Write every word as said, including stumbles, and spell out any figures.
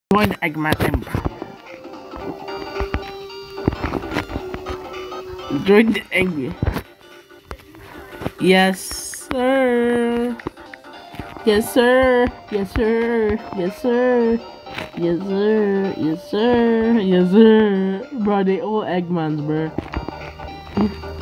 Join the Eggman team. Join the Egg. Yes, sir. Yes, sir. Yes, sir. Yes, sir. Yes, sir. Yes, sir. Yes, sir. Bro, they all Eggmans, bro.